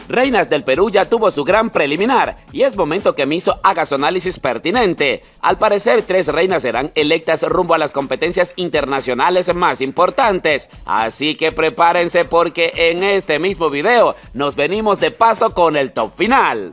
Reinas del Perú ya tuvo su gran preliminar y es momento que Miso haga su análisis pertinente. Al parecer, 3 reinas serán electas rumbo a las competencias internacionales más importantes. Así que prepárense porque en este mismo video nos venimos de paso con el top final.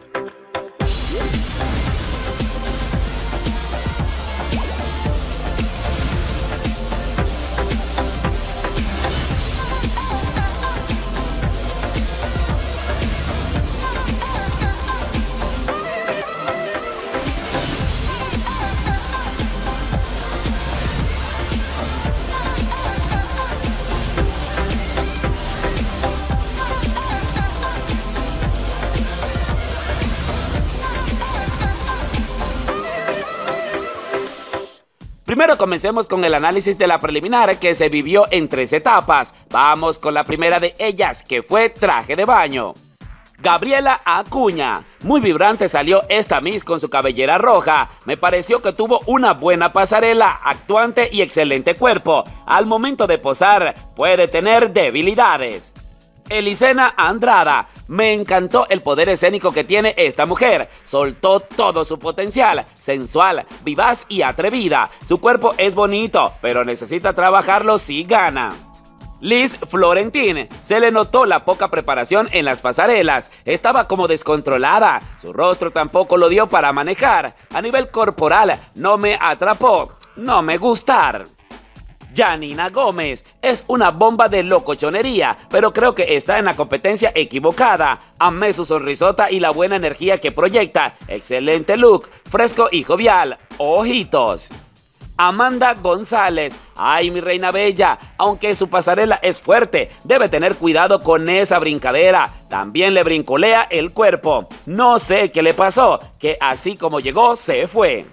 Primero comencemos con el análisis de la preliminar que se vivió en 3 etapas. Vamos con la primera de ellas, que fue traje de baño. Gabriela Acuña. Muy vibrante salió esta Miss con su cabellera roja. Me pareció que tuvo una buena pasarela, actuante y excelente cuerpo. Al momento de posar, puede tener debilidades. Elisena Andrada. Me encantó el poder escénico que tiene esta mujer. Soltó todo su potencial, sensual, vivaz y atrevida. Su cuerpo es bonito, pero necesita trabajarlo si gana. Liz Florentín. Se le notó la poca preparación en las pasarelas. Estaba como descontrolada. Su rostro tampoco lo dio para manejar. A nivel corporal, no me atrapó. No me gustar. Yanina Gómez. Es una bomba de locochonería, pero creo que está en la competencia equivocada. Amé su sonrisota y la buena energía que proyecta. Excelente look, fresco y jovial. Ojitos. Amanda González. Ay, mi reina bella, aunque su pasarela es fuerte, debe tener cuidado con esa brincadera. También le brincolea el cuerpo. No sé qué le pasó, que así como llegó, se fue.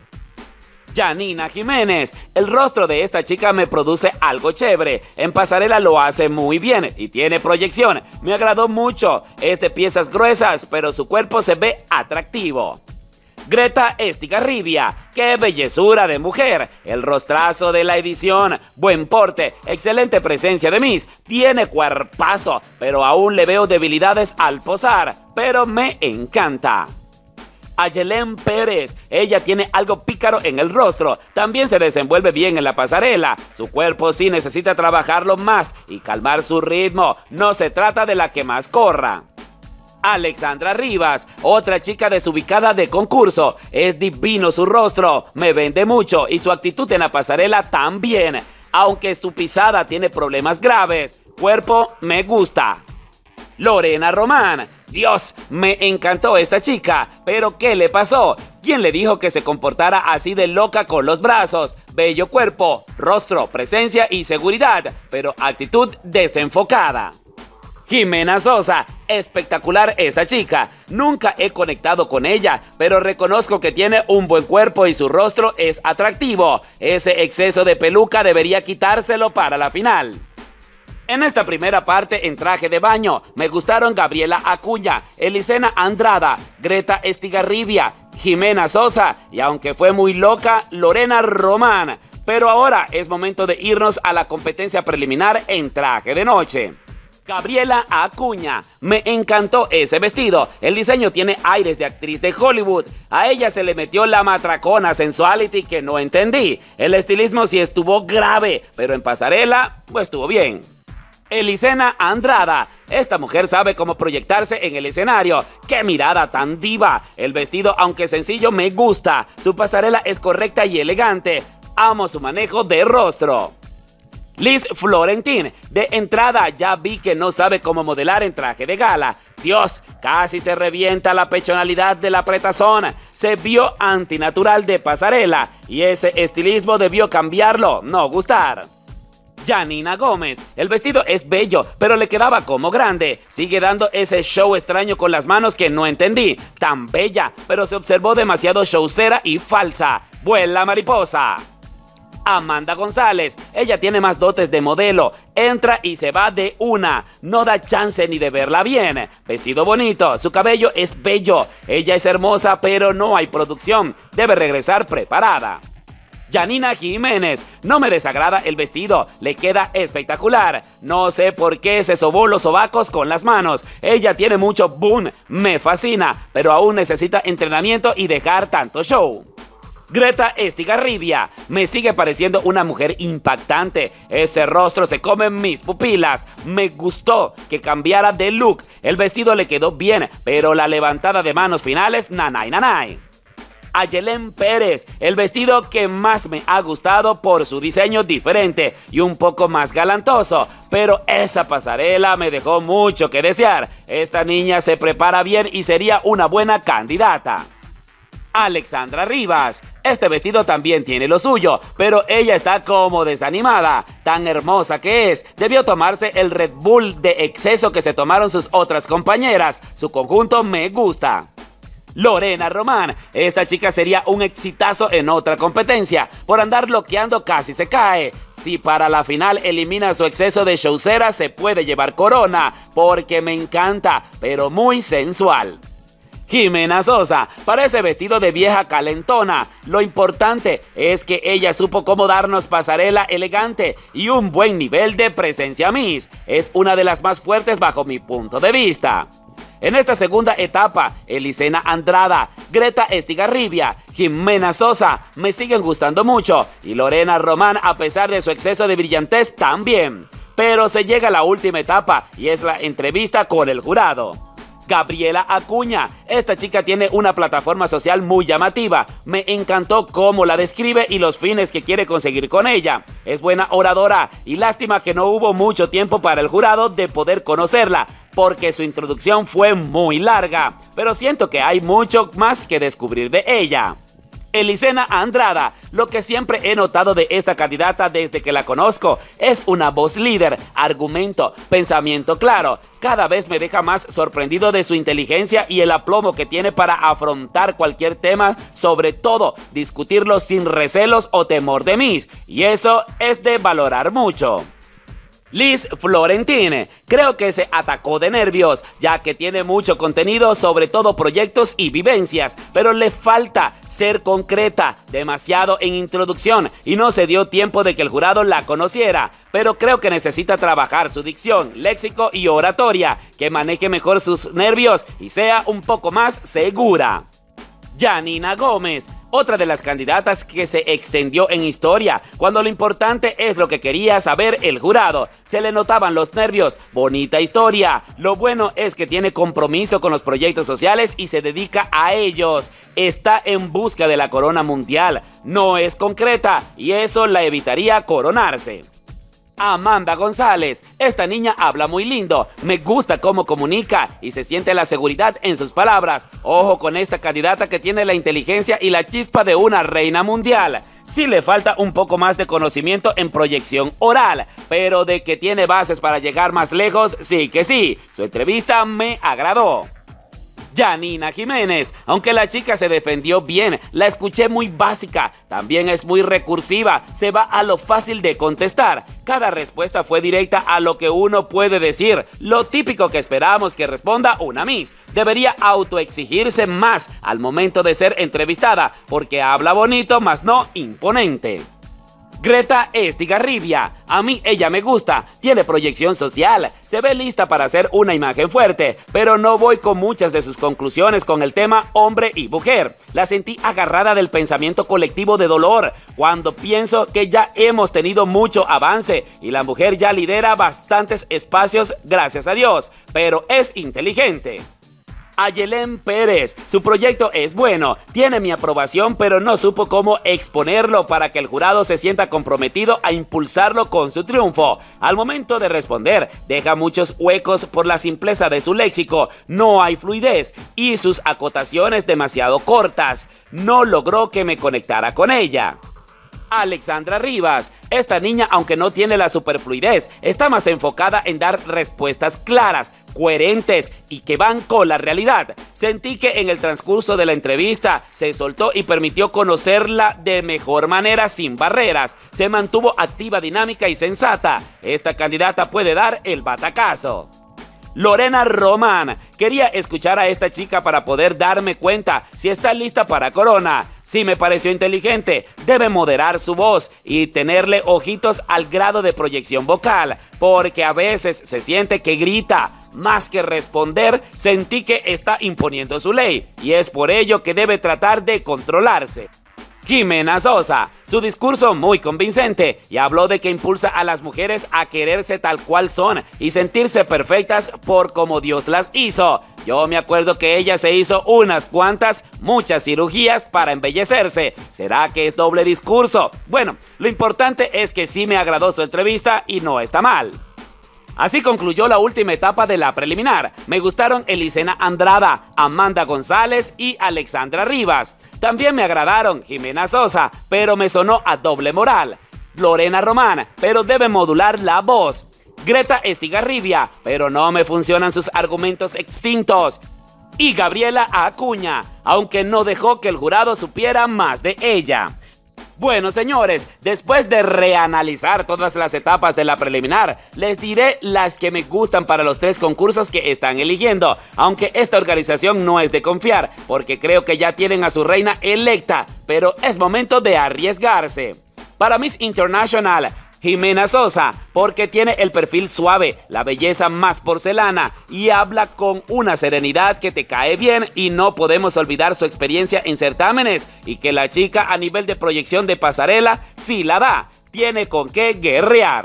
Janina Jiménez. El rostro de esta chica me produce algo chévere. En pasarela lo hace muy bien y tiene proyección. Me agradó mucho. Es de piezas gruesas, pero su cuerpo se ve atractivo. Greta Estigarribia. ¡Qué bellezura de mujer! El rostrazo de la edición. Buen porte, excelente presencia de Miss. Tiene cuerpazo, pero aún le veo debilidades al posar. Pero me encanta. Ayelén Pérez. Ella tiene algo pícaro en el rostro. También se desenvuelve bien en la pasarela. Su cuerpo sí necesita trabajarlo más y calmar su ritmo. No se trata de la que más corra. Alexandra Rivas. Otra chica desubicada de concurso. Es divino su rostro. Me vende mucho y su actitud en la pasarela también. Aunque su pisada tiene problemas graves. Cuerpo me gusta. Lorena Román. Dios, me encantó esta chica, pero ¿qué le pasó? ¿Quién le dijo que se comportara así de loca con los brazos? Bello cuerpo, rostro, presencia y seguridad, pero actitud desenfocada. Jimena Sosa. Espectacular esta chica. Nunca he conectado con ella, pero reconozco que tiene un buen cuerpo y su rostro es atractivo. Ese exceso de peluca debería quitárselo para la final. En esta primera parte en traje de baño, me gustaron Gabriela Acuña, Elisena Andrada, Greta Estigarribia, Jimena Sosa y aunque fue muy loca, Lorena Román. Pero ahora es momento de irnos a la competencia preliminar en traje de noche. Gabriela Acuña. Me encantó ese vestido. El diseño tiene aires de actriz de Hollywood. A ella se le metió la matracona sensuality que no entendí. El estilismo sí estuvo grave, pero en pasarela, pues estuvo bien. Elisena Andrada. Esta mujer sabe cómo proyectarse en el escenario. ¡Qué mirada tan diva! El vestido, aunque sencillo, me gusta. Su pasarela es correcta y elegante. Amo su manejo de rostro. Liz Florentín. De entrada ya vi que no sabe cómo modelar en traje de gala. Dios, casi se revienta la pechonalidad de la apretazón. Se vio antinatural de pasarela y ese estilismo debió cambiarlo, no gustar. Yanina Gómez. El vestido es bello, pero le quedaba como grande. Sigue dando ese show extraño con las manos que no entendí. Tan bella, pero se observó demasiado showcera y falsa. Vuela mariposa. Amanda González. Ella tiene más dotes de modelo. Entra y se va de una. No da chance ni de verla bien. Vestido bonito. Su cabello es bello. Ella es hermosa, pero no hay producción. Debe regresar preparada. Janina Jiménez, no me desagrada el vestido, le queda espectacular. No sé por qué se sobó los sobacos con las manos. Ella tiene mucho boom, me fascina, pero aún necesita entrenamiento y dejar tanto show. Greta Estigarribia, me sigue pareciendo una mujer impactante. Ese rostro se come en mis pupilas. Me gustó que cambiara de look. El vestido le quedó bien, pero la levantada de manos finales, nanay nanay. Ayelen Pérez, el vestido que más me ha gustado por su diseño diferente y un poco más galantoso, pero esa pasarela me dejó mucho que desear. Esta niña se prepara bien y sería una buena candidata. Alexandra Rivas, este vestido también tiene lo suyo, pero ella está como desanimada. Tan hermosa que es, debió tomarse el Red Bull de exceso que se tomaron sus otras compañeras. Su conjunto me gusta. Lorena Román, esta chica sería un exitazo en otra competencia. Por andar bloqueando casi se cae. Si para la final elimina su exceso de showcera, se puede llevar corona, porque me encanta, pero muy sensual. Jimena Sosa, parece vestido de vieja calentona. Lo importante es que ella supo cómo darnos pasarela elegante y un buen nivel de presencia Miss. Es una de las más fuertes bajo mi punto de vista. En esta segunda etapa, Elisena Andrada, Greta Estigarribia, Jimena Sosa me siguen gustando mucho y Lorena Román, a pesar de su exceso de brillantez, también. Pero se llega a la última etapa y es la entrevista con el jurado. Gabriela Acuña, esta chica tiene una plataforma social muy llamativa. Me encantó cómo la describe y los fines que quiere conseguir con ella. Es buena oradora y lástima que no hubo mucho tiempo para el jurado de poder conocerla, porque su introducción fue muy larga, pero siento que hay mucho más que descubrir de ella. Elisena Andrada, lo que siempre he notado de esta candidata desde que la conozco, es una voz líder, argumento, pensamiento claro. Cada vez me deja más sorprendido de su inteligencia y el aplomo que tiene para afrontar cualquier tema, sobre todo discutirlo sin recelos o temor de Miss, y eso es de valorar mucho. Liz Florentine, creo que se atacó de nervios, ya que tiene mucho contenido, sobre todo proyectos y vivencias, pero le falta ser concreta, demasiado en introducción, y no se dio tiempo de que el jurado la conociera, pero creo que necesita trabajar su dicción, léxico y oratoria, que maneje mejor sus nervios y sea un poco más segura. Janina Gómez, otra de las candidatas que se extendió en historia, cuando lo importante es lo que quería saber el jurado. Se le notaban los nervios, bonita historia. Lo bueno es que tiene compromiso con los proyectos sociales y se dedica a ellos. Está en busca de la corona mundial, no es concreta y eso la evitaría coronarse. Amanda González, esta niña habla muy lindo, me gusta cómo comunica y se siente la seguridad en sus palabras. Ojo con esta candidata que tiene la inteligencia y la chispa de una reina mundial. Sí le falta un poco más de conocimiento en proyección oral, pero de que tiene bases para llegar más lejos, sí que sí. Su entrevista me agradó. Janina Jiménez, aunque la chica se defendió bien, la escuché muy básica, también es muy recursiva, se va a lo fácil de contestar. Cada respuesta fue directa a lo que uno puede decir, lo típico que esperamos que responda una Miss. Debería autoexigirse más al momento de ser entrevistada, porque habla bonito, mas no imponente. Greta Estigarribia, a mí ella me gusta, tiene proyección social, se ve lista para hacer una imagen fuerte, pero no voy con muchas de sus conclusiones con el tema hombre y mujer. La sentí agarrada del pensamiento colectivo de dolor, cuando pienso que ya hemos tenido mucho avance y la mujer ya lidera bastantes espacios, gracias a Dios, pero es inteligente. Ayelen Pérez, su proyecto es bueno, tiene mi aprobación, pero no supo cómo exponerlo para que el jurado se sienta comprometido a impulsarlo con su triunfo. Al momento de responder, deja muchos huecos por la simpleza de su léxico, no hay fluidez y sus acotaciones demasiado cortas. No logró que me conectara con ella. Alexandra Rivas, esta niña, aunque no tiene la superfluidez, está más enfocada en dar respuestas claras, coherentes y que van con la realidad. Sentí que en el transcurso de la entrevista se soltó y permitió conocerla de mejor manera sin barreras. Se mantuvo activa, dinámica y sensata. Esta candidata puede dar el batacazo. Lorena Román, quería escuchar a esta chica para poder darme cuenta si está lista para corona. Sí me pareció inteligente, debe moderar su voz y tenerle ojitos al grado de proyección vocal, porque a veces se siente que grita. Más que responder, sentí que está imponiendo su ley, y es por ello que debe tratar de controlarse. Jimena Sosa, su discurso muy convincente, y habló de que impulsa a las mujeres a quererse tal cual son y sentirse perfectas por como Dios las hizo. Yo me acuerdo que ella se hizo muchas cirugías para embellecerse. ¿Será que es doble discurso? Bueno, lo importante es que sí me agradó su entrevista y no está mal. Así concluyó la última etapa de la preliminar. Me gustaron Elisena Andrada, Amanda González y Alexandra Rivas. También me agradaron Jimena Sosa, pero me sonó a doble moral. Lorena Román, pero debe modular la voz. Greta Estigarribia, pero no me funcionan sus argumentos extintos. Y Gabriela Acuña, aunque no dejó que el jurado supiera más de ella. Bueno, señores, después de reanalizar todas las etapas de la preliminar, les diré las que me gustan para los 3 concursos que están eligiendo, aunque esta organización no es de confiar, porque creo que ya tienen a su reina electa, pero es momento de arriesgarse. Para Miss International, Jimena Sosa, porque tiene el perfil suave, la belleza más porcelana y habla con una serenidad que te cae bien, y no podemos olvidar su experiencia en certámenes y que la chica a nivel de proyección de pasarela sí la da, tiene con qué guerrear.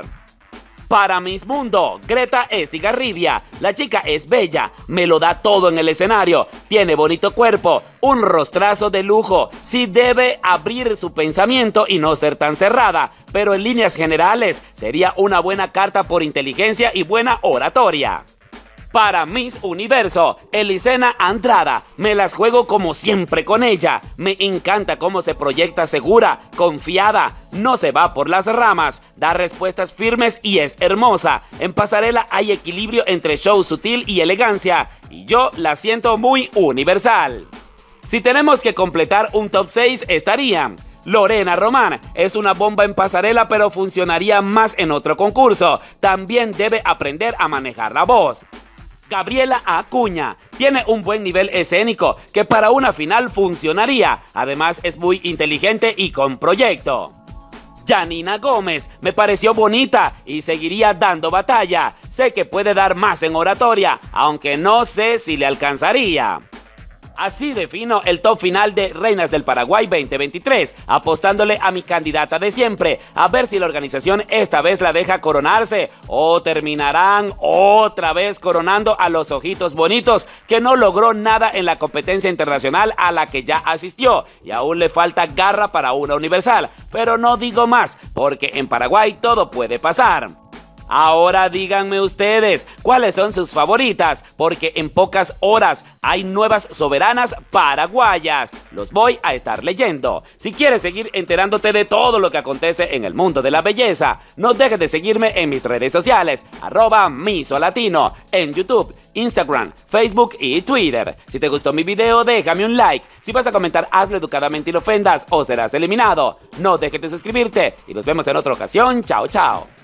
Para Miss Mundo, Greta Estigarribia, la chica es bella, me lo da todo en el escenario, tiene bonito cuerpo, un rostrazo de lujo, sí debe abrir su pensamiento y no ser tan cerrada, pero en líneas generales sería una buena carta por inteligencia y buena oratoria. Para Miss Universo, Elisena Andrada, me las juego como siempre con ella. Me encanta cómo se proyecta segura, confiada, no se va por las ramas, da respuestas firmes y es hermosa. En pasarela hay equilibrio entre show sutil y elegancia, y yo la siento muy universal. Si tenemos que completar un top 6 estarían: Lorena Román, es una bomba en pasarela pero funcionaría más en otro concurso. También debe aprender a manejar la voz. Gabriela Acuña, tiene un buen nivel escénico que para una final funcionaría. Además es muy inteligente y con proyecto. Janina Gómez, me pareció bonita y seguiría dando batalla. Sé que puede dar más en oratoria, aunque no sé si le alcanzaría. Así defino el top final de Reinas del Paraguay 2023, apostándole a mi candidata de siempre, a ver si la organización esta vez la deja coronarse, o terminarán otra vez coronando a los ojitos bonitos que no logró nada en la competencia internacional a la que ya asistió, y aún le falta garra para una universal, pero no digo más, porque en Paraguay todo puede pasar. Ahora díganme ustedes, ¿cuáles son sus favoritas? Porque en pocas horas hay nuevas soberanas paraguayas. Los voy a estar leyendo. Si quieres seguir enterándote de todo lo que acontece en el mundo de la belleza, no dejes de seguirme en mis redes sociales, @misolatino, en YouTube, Instagram, Facebook y Twitter. Si te gustó mi video, déjame un like. Si vas a comentar, hazlo educadamente y no ofendas o serás eliminado. No dejes de suscribirte y nos vemos en otra ocasión. Chao, chao.